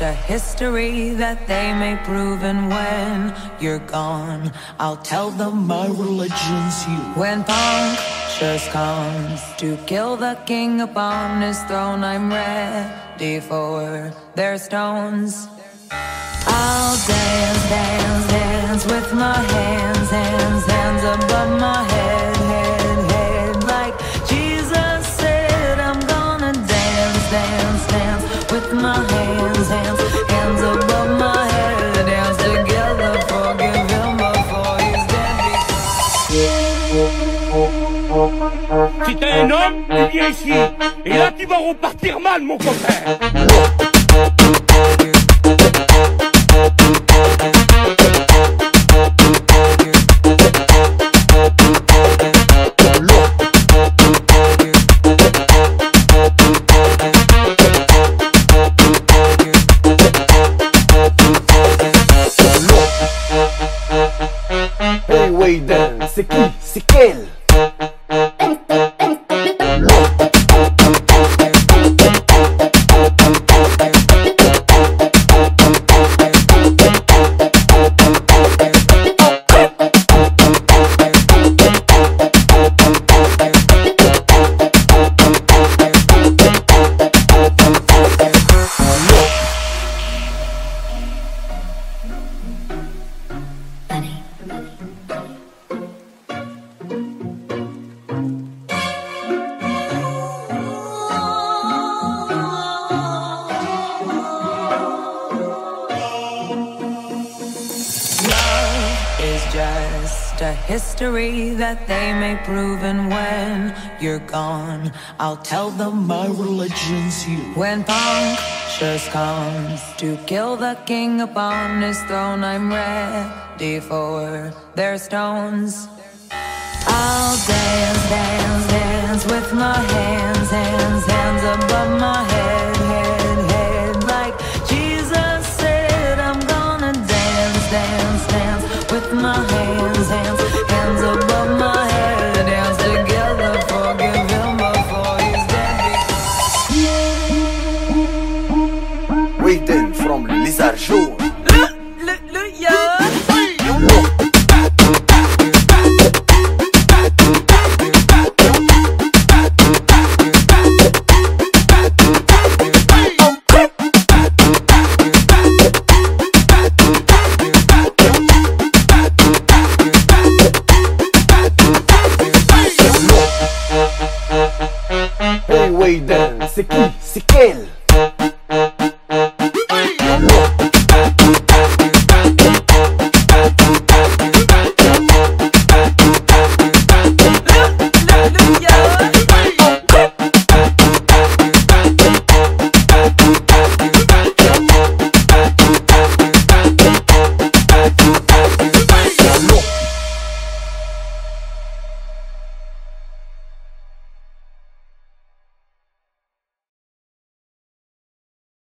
just a history that they may prove. And when you're gone, I'll tell them my religion's you. When punctures comes to kill the king upon his throne, I'm ready for their stones. I'll dance, dance, dance with my hands, hands, hands above my head, head, head. Like Jesus said, I'm gonna dance, dance, dance with my hands, hands, hands above my head. Dance together, forgive him before he's dead. Si t'es un homme, tu viens ici. Et là, tu vas repartir mal, mon copain. Hey Wayden, c'est qui? C'est quel? Just a history that they may prove. And when you're gone, I'll tell them my religion's you. When punctures comes to kill the king upon his throne, I'm ready for their stones. I'll dance, dance, dance with my hands, hands, hands above my head, head, head. Like Jesus said, I'm gonna dance, dance, dance with my hands, hands, hands above my head. Dance together, forgive him before he's dead. Wayden from Lizard Show. Hey Wayden, c'est qui?